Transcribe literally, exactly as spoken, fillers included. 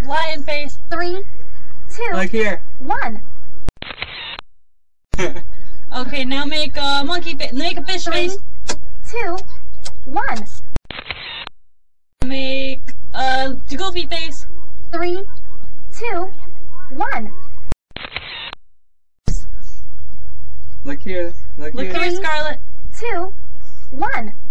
lion face. Three, two, Look here. one. Okay, now make a monkey face. Make a fish Three, face. two, one. Make a goofy face. Three, two, one. Look here. Look, Look here. here, Scarlet. Two, one.